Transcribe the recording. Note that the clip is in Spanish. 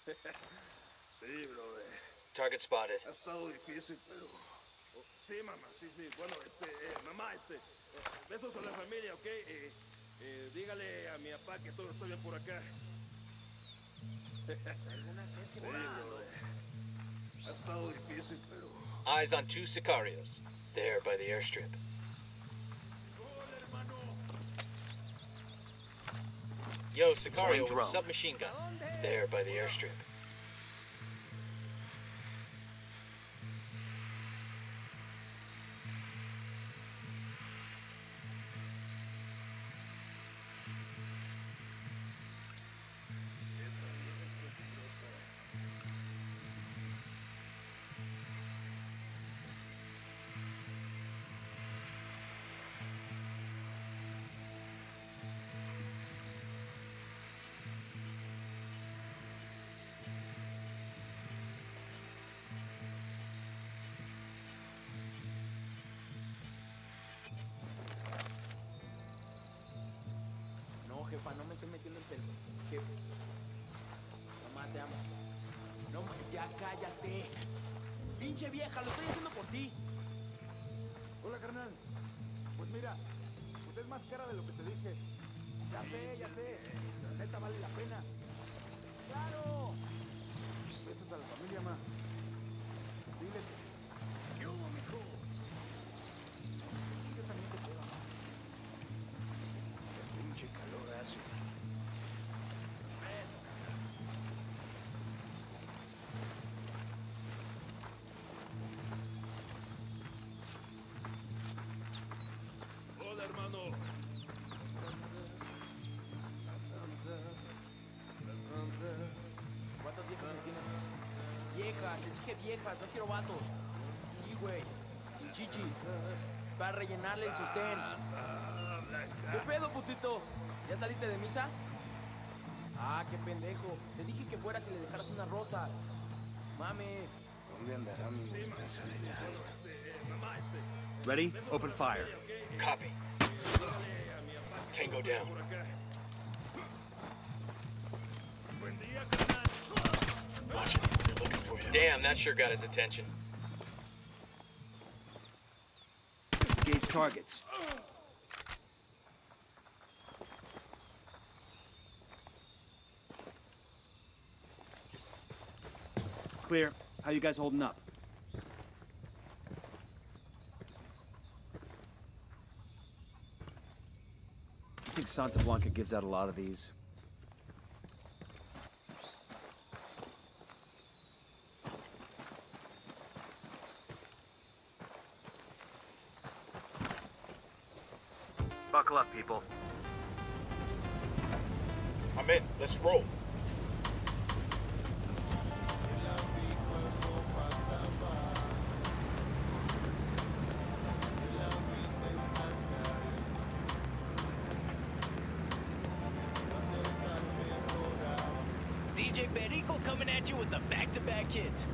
Sí, brother. Target spotted. Ha estado difícil, pero... Sí, mamá, sí. Bueno, mamá, besos a la familia, ¿ok? Dígale a mi papá que todo está bien por acá. Sí, brother. Ha estado difícil, pero... Eyes on 2 sicarios. There by the airstrip. Yo, Sicario with a submachine gun. There by the airstrip. Jefa, no me estoy metiendo en pelo. Jefe. Mamá, te amo. No, ya cállate. Pinche vieja, lo estoy haciendo por ti. Hola, carnal. Pues mira, usted es más cara de lo que te dije. Ya sé. La neta vale la pena. ¡Claro! Besos a la familia, ma. Dile. ¿Qué hubo, mijo? Yo también te puedo. Pinche calor hace. Hola, hermano. ¿Cuántas viejas me tienes? Viejas, te dije viejas, no quiero vatos. Sí, güey. Sin chichis. Para rellenarle el sostén. ¿Qué pedo, putito? ¿Ya saliste de misa? Ah, qué pendejo. Te dije que fueras y le dejaras unas rosas. Mames. ¿Dónde andará mi mostaza de nada? Ready? Open fire. Copy. Tango down. Watch it. They're looking for you. Damn, that sure got his attention. Engage targets. Clear. How you guys holding up? I think Santa Blanca gives out a lot of these. Buckle up, people. I'm in. Let's roll. DJ Perico coming at you with the back-to-back hits.